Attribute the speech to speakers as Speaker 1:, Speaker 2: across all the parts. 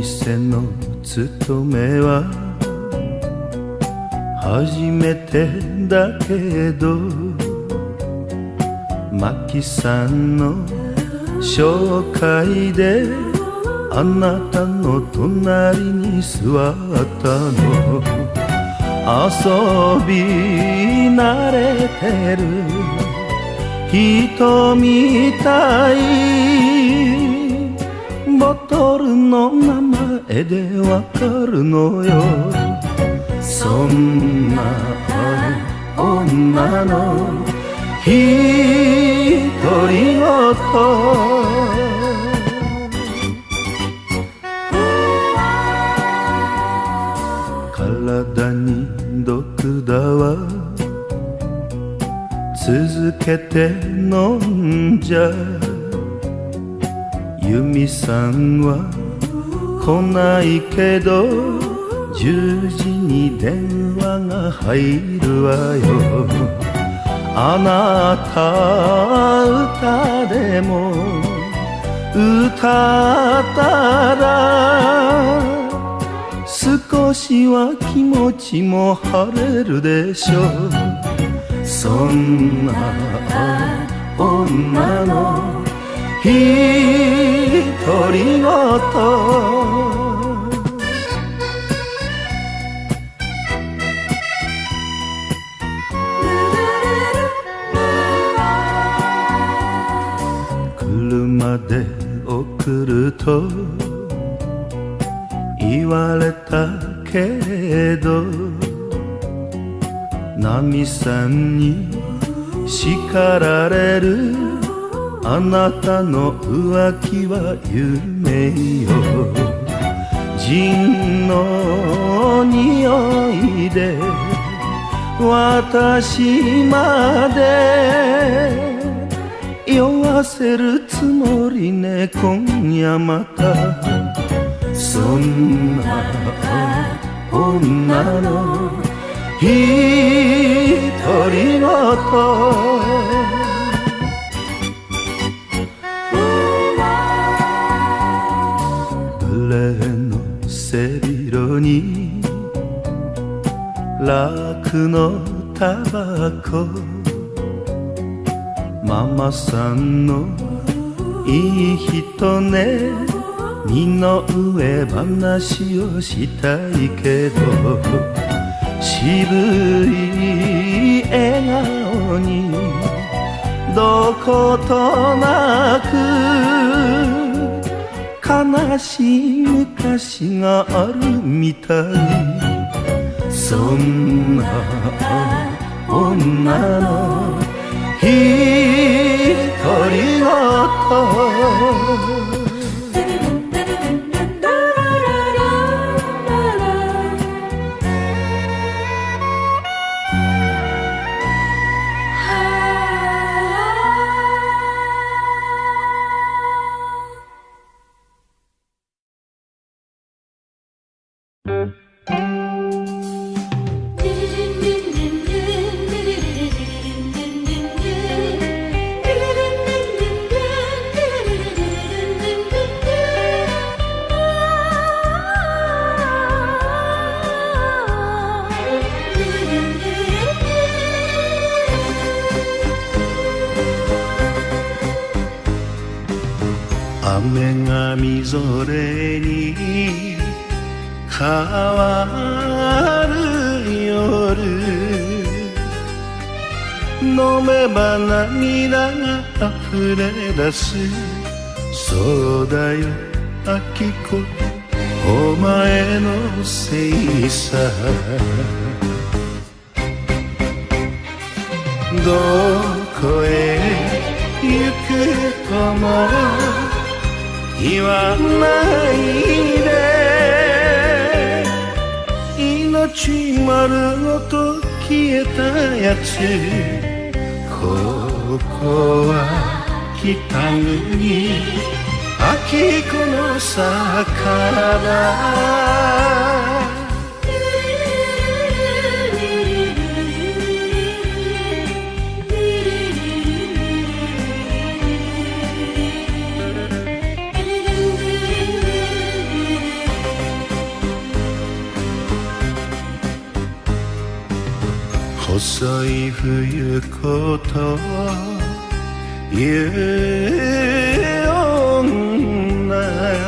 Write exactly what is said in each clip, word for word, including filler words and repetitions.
Speaker 1: 店の勤めは初めてだけど、マキさんの紹介であなたの隣に座ったの。遊び慣れてる人みたい、ボトルの名前でわかるのよ。そんな女の独り言、体に毒だわ、続けて飲んじゃ。由美さんは来ないけどじゅうじに電話が入るわよ。あなた歌でも歌ったら少しは気持ちも晴れるでしょう。そんな女の独り言、車で送ると言われたけれど、ナミさんに叱られるあなたの浮気は夢よ。ジンの匂いで私まで酔わせるつもりね、今夜また。そんな女の独り言、グレーの背広にラークのタバコ、ママさんのいい人ね、身の上話をしたいけど、渋い笑顔にどことなく悲しい昔があるみたい。そんな女の独り言、雨がみぞれに変わる夜、飲めば涙が溢れ出す。そうだよあきこ、お前のせいさ。どこへ行くとも言わないで、命丸ごと消えたやつ。ここは北国秋子の坂だ。 遅い冬こという女、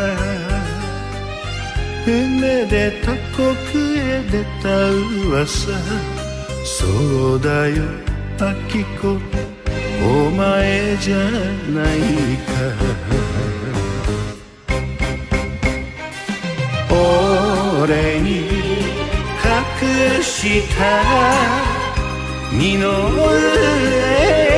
Speaker 1: 船で他国へ出た噂、そうだよ秋子、お前じゃないか。俺に隠した二の上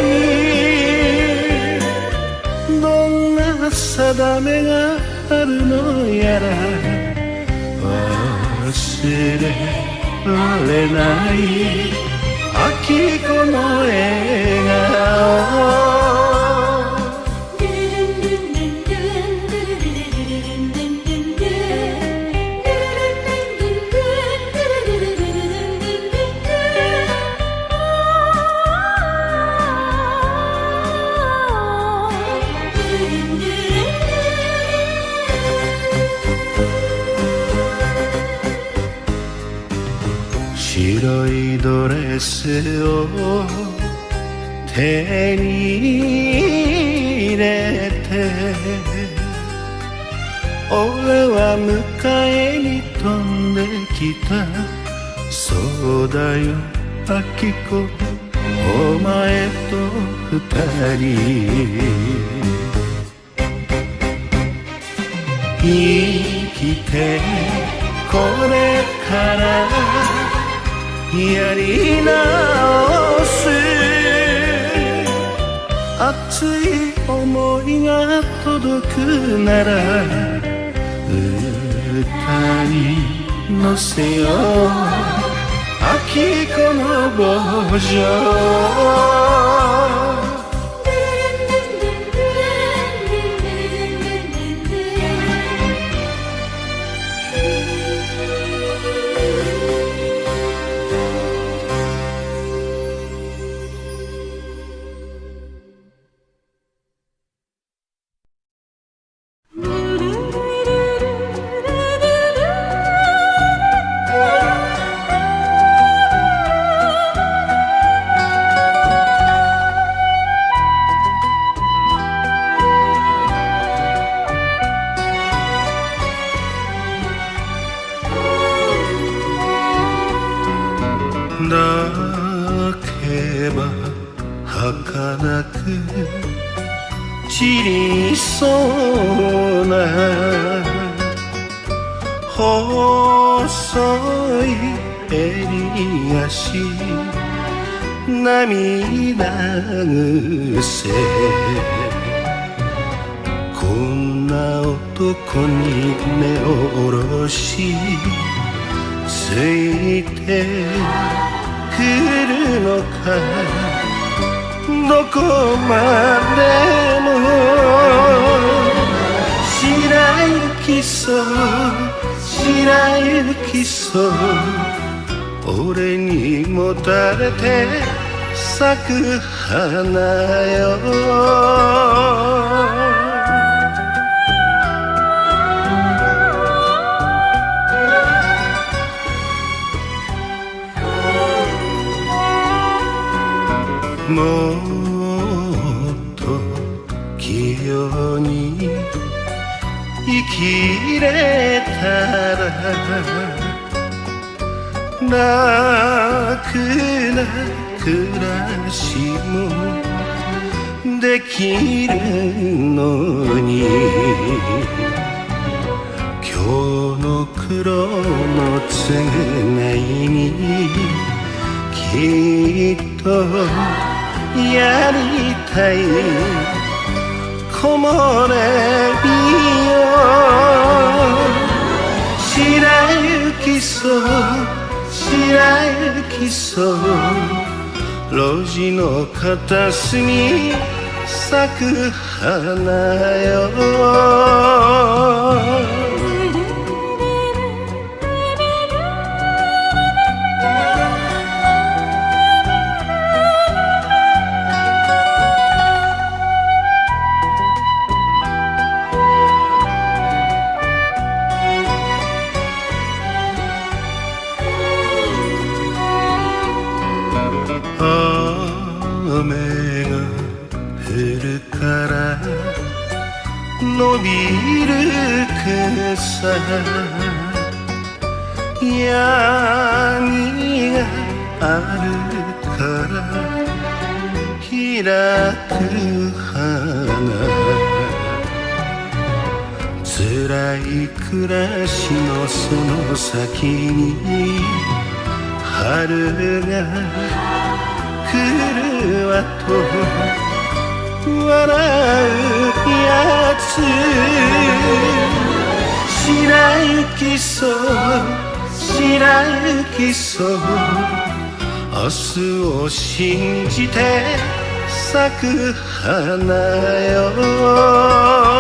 Speaker 1: にどんな定めがあるのやら、忘れられない秋子の笑顔。白いドレスを手に入れて、俺は迎えに飛んできた。そうだよ秋子、お前と二人生きてこれからやり直す。熱い想いが届くなら歌に乗せよう秋子の慕情。泣けば儚く散りそうな細い襟足、涙癖、こんな男に目を下ろしついてくるのか、どこまでも白雪そう白雪そう、俺にもたれて咲く花よ。もっと器用に生きれたら楽な暮らしもできるのに、今日の黒のつがいにきっとやりたい木漏れ日よ。白雪そう白雪そう、路地の片隅咲く花よ。 から伸びる草闇があるから開く花辛い暮らしのその先に春が来るわと笑うやつ白雪そう白雪そう明日を信じて咲く花よ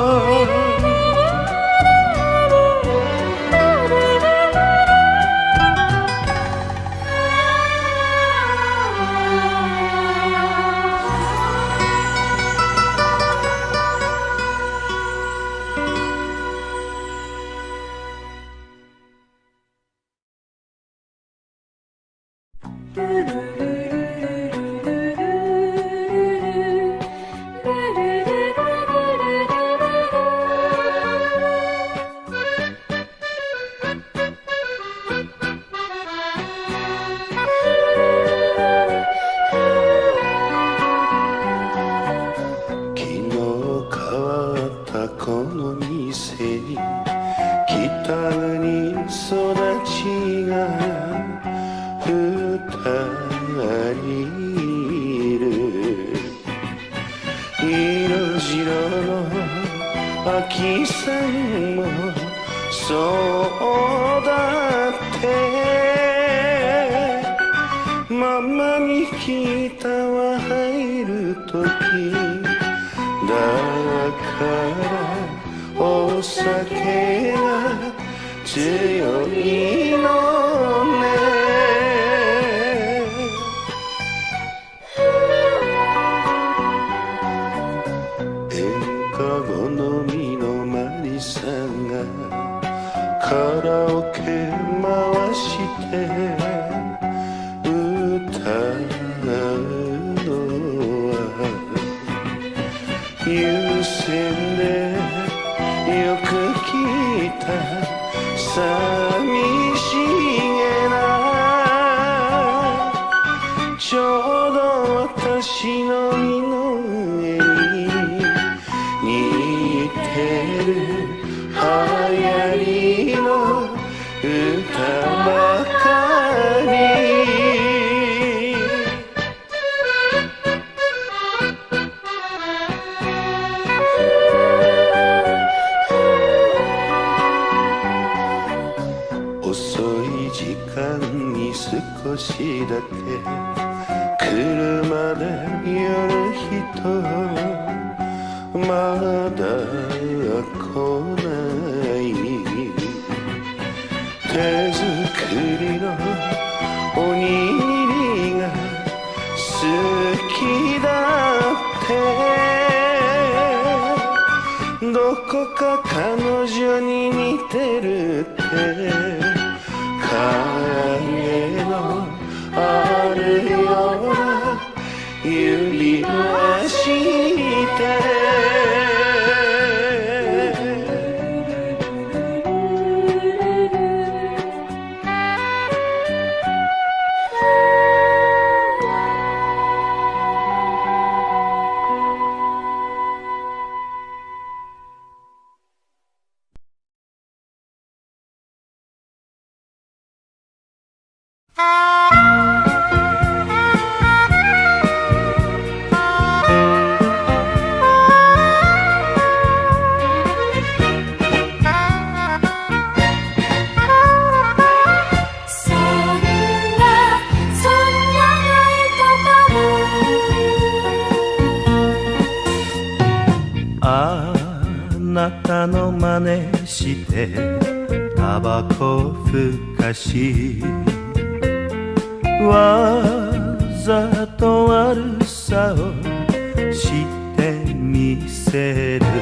Speaker 1: わざと悪さをしてみせる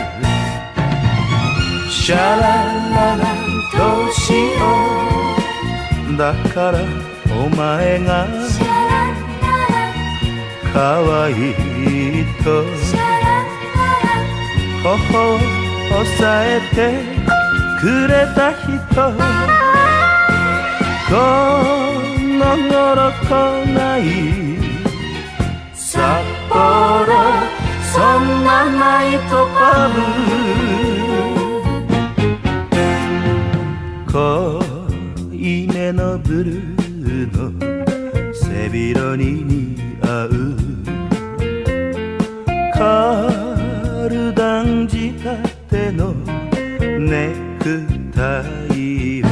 Speaker 1: シャラララとしようだからお前が可愛いと頬を押さえてくれた人この頃来ない札幌そんなナイトパブ濃いめのブルーの背広に似合うカルダン仕立てのネクタイを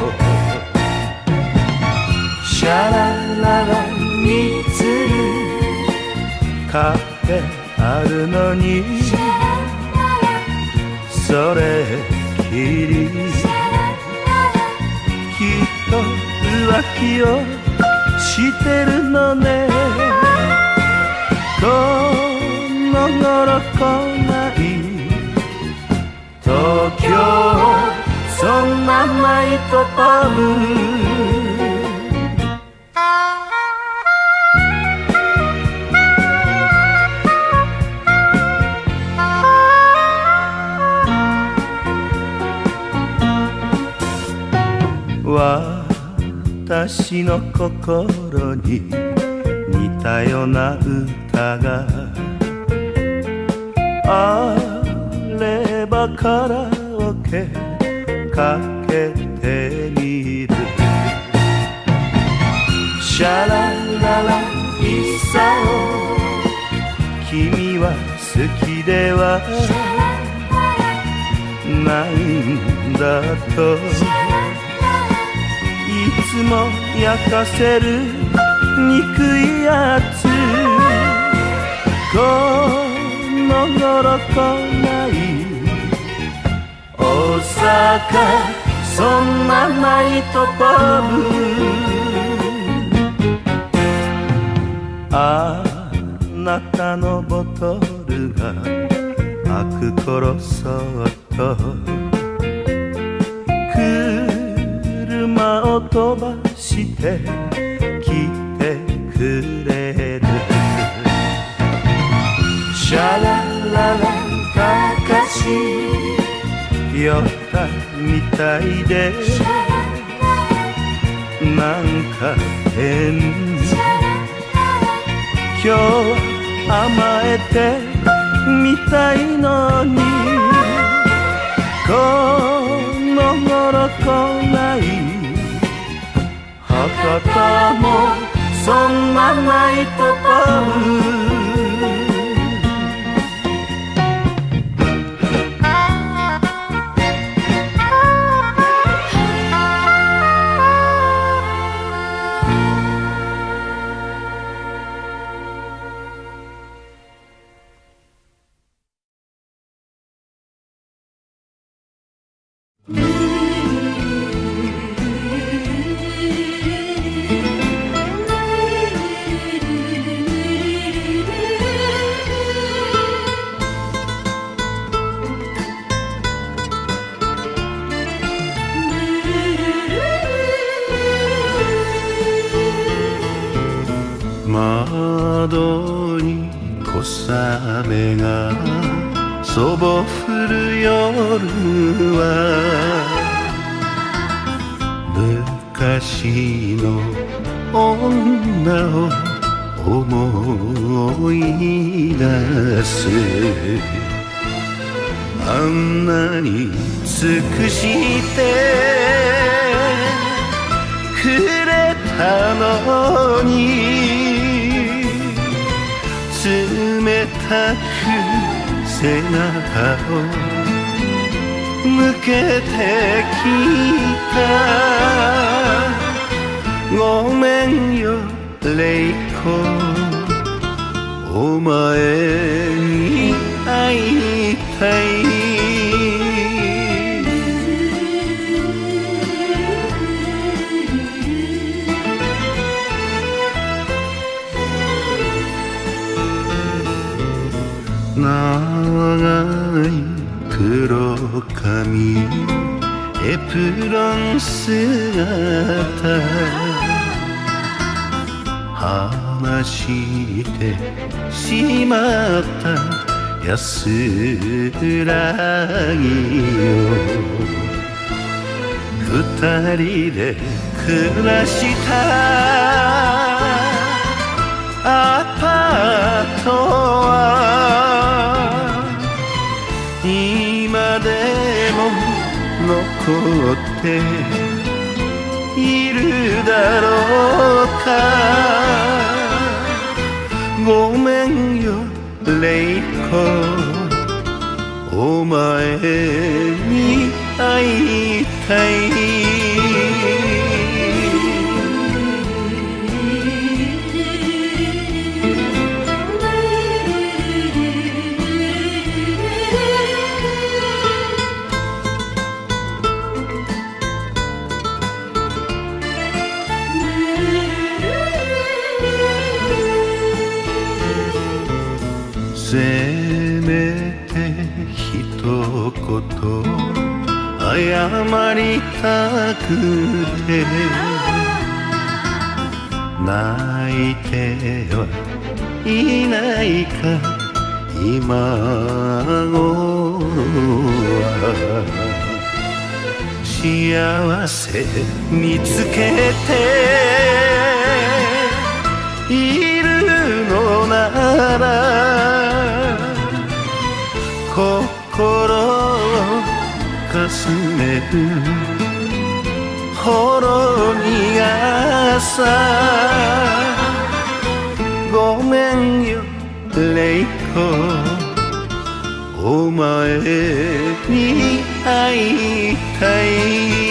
Speaker 1: シャラララにつるカフェあるのにそれきりきっと浮気をしてるのねこの頃来ない東京そんなナイトパブ私の心に似たような歌があればカラオケかけてみるシャラララいさお君は好きではないんだといつも焼かせる憎いやつこの頃来ない大阪そんなナイトパブあなたのボトルが開く頃そっと車を飛ばして来てくれるシャラララかかし酔ったみたいでなんか変今日は甘えてみたいのにこの頃来ない博多もそんなナイトパブ窓に小雨がそぼ降る夜は昔の女を思い出すあんなに尽くしてくれたのに冷たく背中を向けてきたごめんよレイコお前に会いたい長い黒髪エプロン姿なしてしまった安らぎよ二人で暮らしたアパートは今でも残っているだろうかごめんよレイコお前に会いたいせめて一言謝りたくて泣いてはいないか今頃は幸せ見つけているのなら心をかすめるほろ苦さごめんよレイコお前に会いたい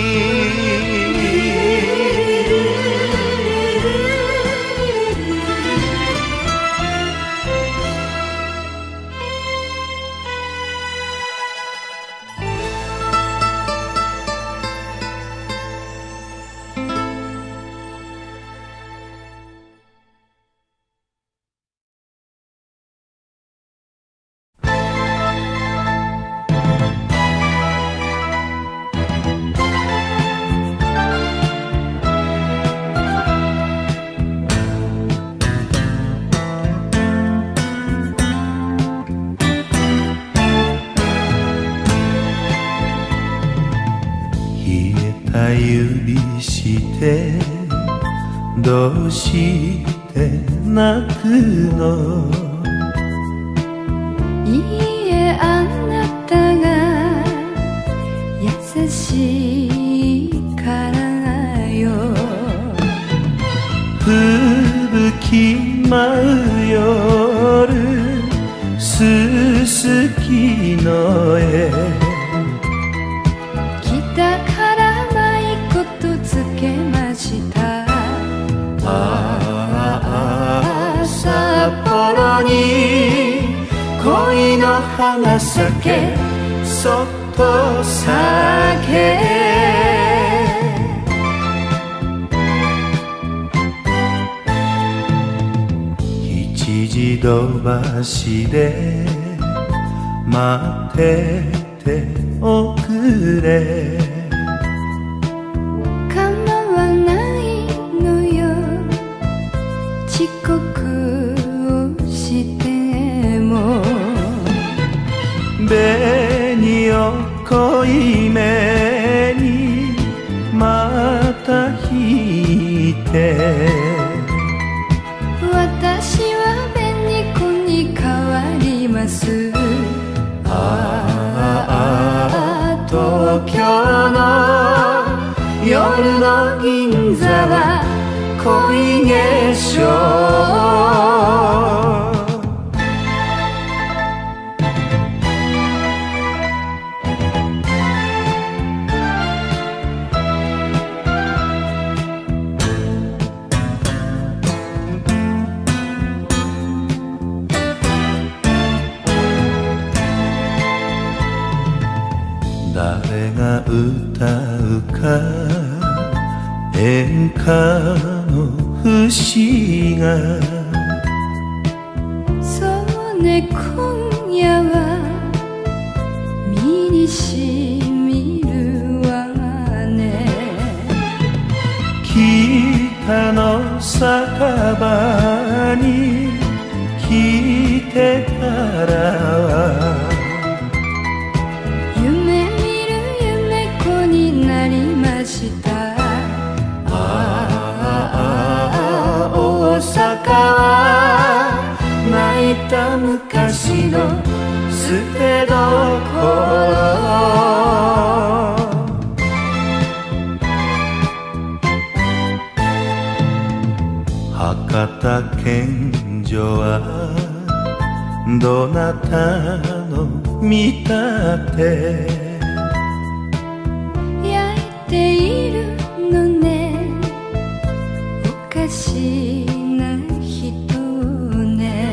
Speaker 1: 指してどうして泣くの
Speaker 2: いいえあなたが優しいからよ
Speaker 1: 吹雪舞う夜すすきの絵
Speaker 2: 北からつけました
Speaker 1: ああ札幌に恋の花咲けそっと咲け一時土橋で待ってておくれ
Speaker 2: 遅刻をしても
Speaker 1: 紅を濃いめにまた引いて
Speaker 2: 私は紅子に変わります
Speaker 1: ああ東京の夜の銀座は恋化粧誰が歌うか演歌の節が
Speaker 2: そうね今夜は身にしみるわね
Speaker 1: 北の酒場から
Speaker 2: 夢見る夢子になりました。ああ大阪は泣いた昔の捨てどころ。
Speaker 1: 博多献上はどなたの見立て
Speaker 2: 焼いているのねおかしな人ね。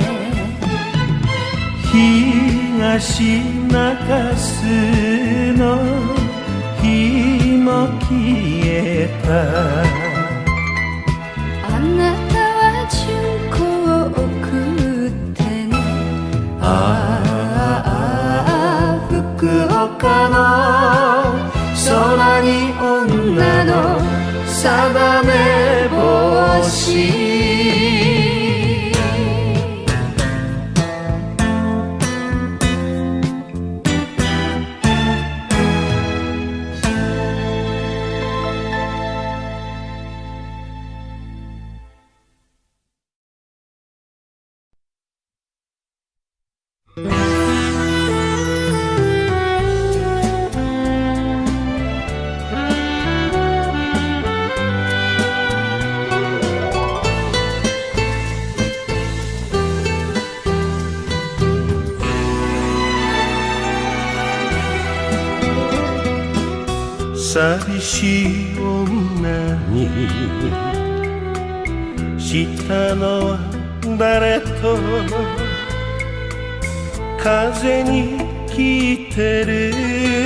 Speaker 1: 東中洲の日も消えた。
Speaker 2: あなたは純子を送ってね。ああ福岡の空に女の定め星。
Speaker 1: 寂しい女にしたのは誰と風に聞いてる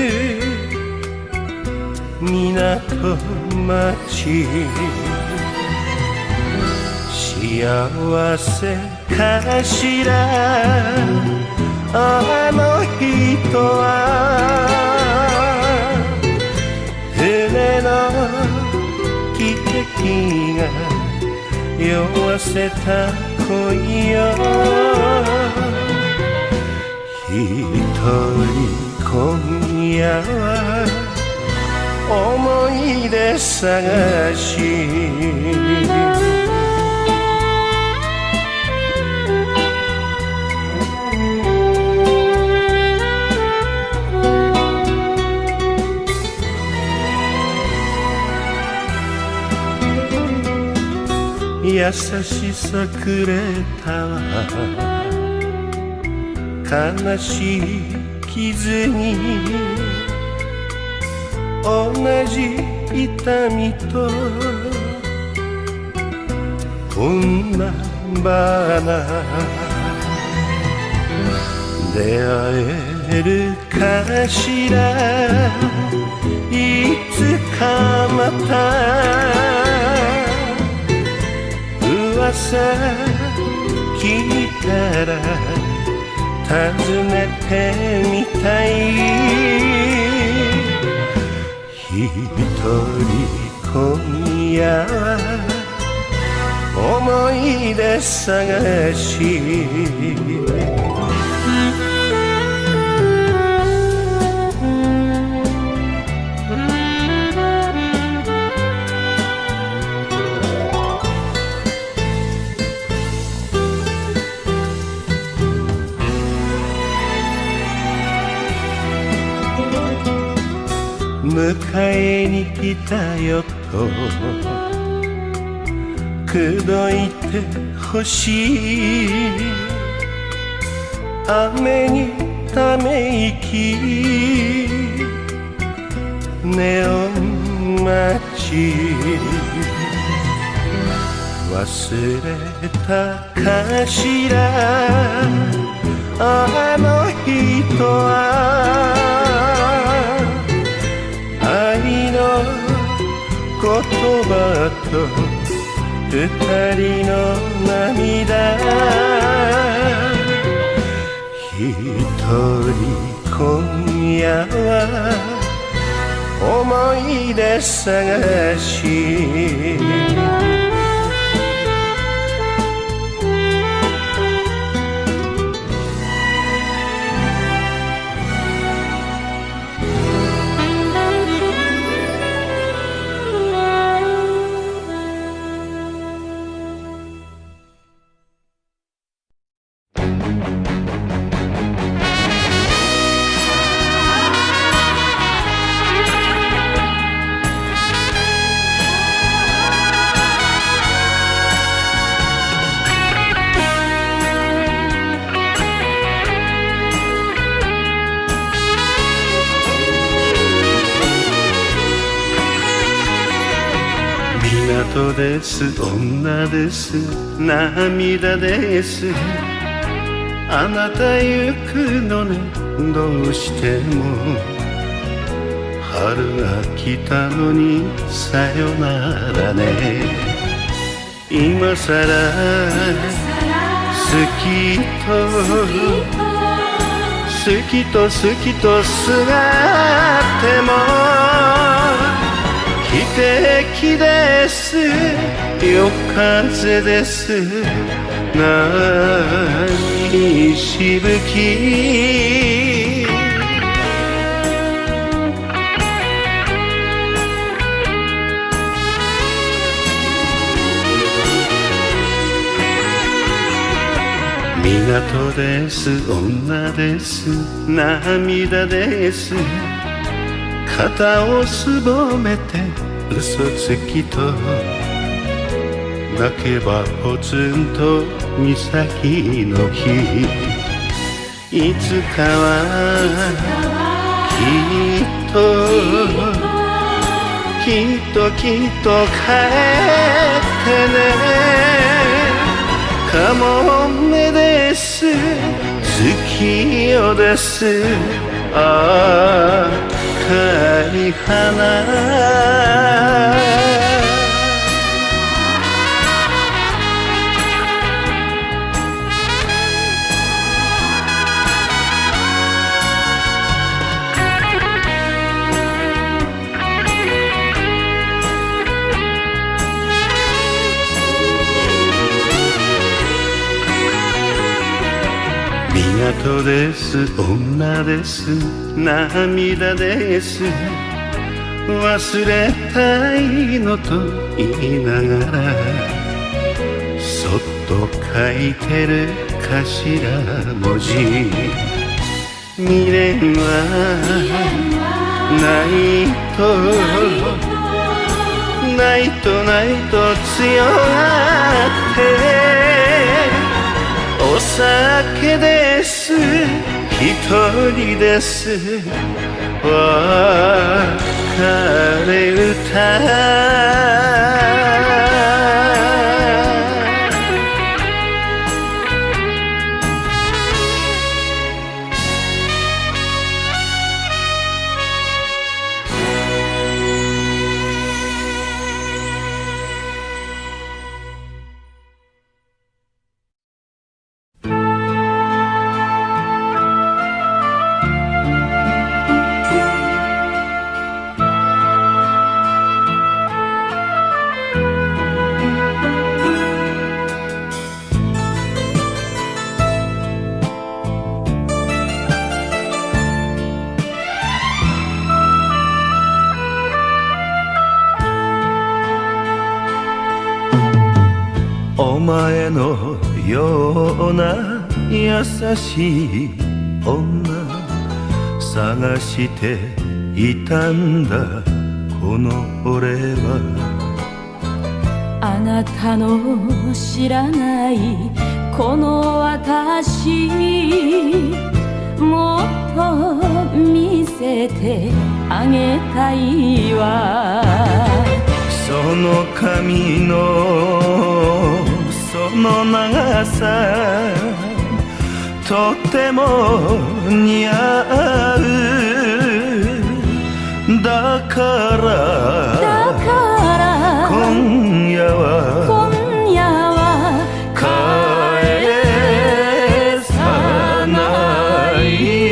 Speaker 1: 港町。幸せかしらあの人は。船の汽笛が酔わせた恋よ。一人今夜は思い出探し。優しさくれたわ悲しい傷に同じ痛みと女花出会えるかしらいつかまた。噂聞いたら訪ねてみたい。一人今夜は思い出探し。迎えに来たよと口説いてほしい。雨にため息ネオン街忘れたかしらあの人は。愛の言葉と二人の涙。一人今夜は思い出探し。 港です女です涙ですあなた行くのねどうしても春が来たのにさよならね今さら好きと好きと好きとすがっても汽笛です夜風です何しぶき港です女です涙です肩をすぼめて嘘つきと泣けばポツンと岬の日いつかはきっときっときっと帰ってねかもめです月夜ですああ枯り花港です女です涙です忘れたいのと言いながらそっと書いてる頭文字未練はないとないとないと強がってお酒です一人です別れ歌お前のような優しい女探していたんだこの俺は
Speaker 2: あなたの知らないこの私もっと見せてあげたいわ
Speaker 1: その髪のその長さとても似合うだから
Speaker 2: だから
Speaker 1: 今夜は
Speaker 2: 今夜は
Speaker 1: 返さない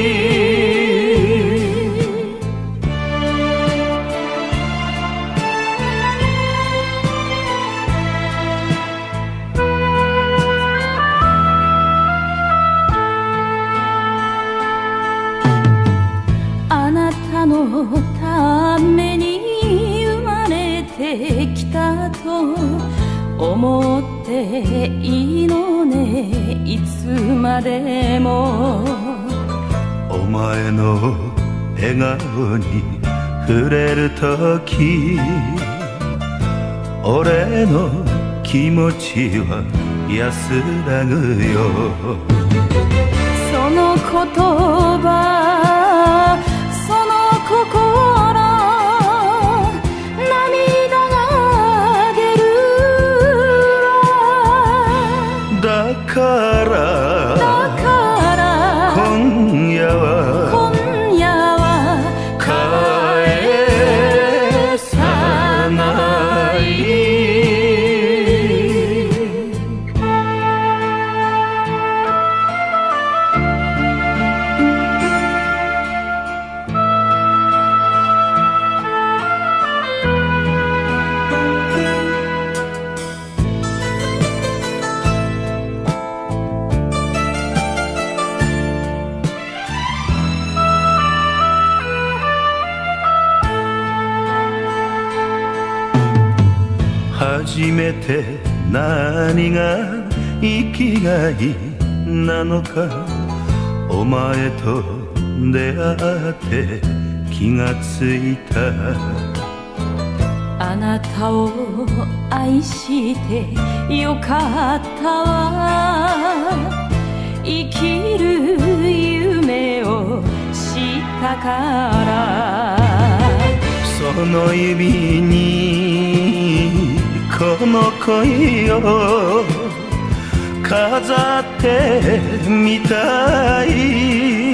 Speaker 2: ために生まれてきたと思っていいのねいつまでも
Speaker 1: お前の笑顔に触れるとき俺の気持ちは安らぐよ
Speaker 2: その言葉その心涙が出る
Speaker 1: 初めて何が生きがいなのかお前と出会って気がついた
Speaker 2: あなたを愛してよかったわ生きる夢を知ったからその
Speaker 1: 指にこの恋を飾ってみたい